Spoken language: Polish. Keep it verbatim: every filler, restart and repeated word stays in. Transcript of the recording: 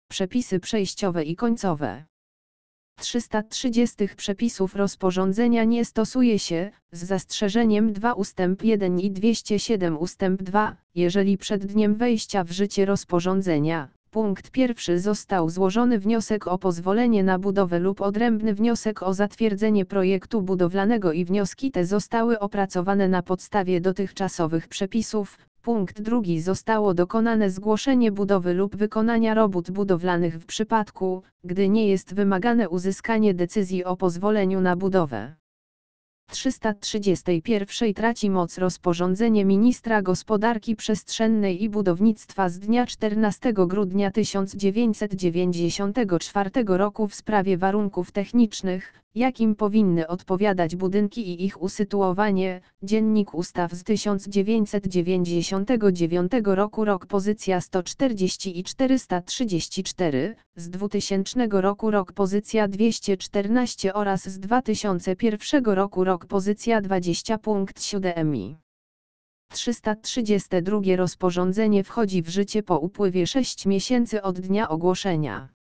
Przepisy przejściowe i końcowe. trzysta trzydzieści przepisów rozporządzenia nie stosuje się, z zastrzeżeniem dwa ustęp jeden i dwieście siedem ustęp dwa, jeżeli przed dniem wejścia w życie rozporządzenia, punkt pierwszy został złożony wniosek o pozwolenie na budowę lub odrębny wniosek o zatwierdzenie projektu budowlanego i wnioski te zostały opracowane na podstawie dotychczasowych przepisów. Punkt drugi zostało dokonane zgłoszenie budowy lub wykonania robót budowlanych w przypadku, gdy nie jest wymagane uzyskanie decyzji o pozwoleniu na budowę. trzysta trzydzieści jeden traci moc rozporządzenie Ministra Gospodarki Przestrzennej i Budownictwa z dnia czternastego grudnia tysiąc dziewięćset dziewięćdziesiątego czwartego roku w sprawie warunków technicznych, jakim powinny odpowiadać budynki i ich usytuowanie, Dziennik Ustaw z tysiąc dziewięćset dziewięćdziesiątego dziewiątego roku, rok pozycja sto czterdzieści i czterysta trzydzieści cztery, z dwutysięcznego roku rok pozycja dwieście czternaście oraz z dwa tysiące pierwszego roku rok pozycja dwadzieścia punkt siedem. trzysta trzydzieste drugie rozporządzenie wchodzi w życie po upływie sześciu miesięcy od dnia ogłoszenia.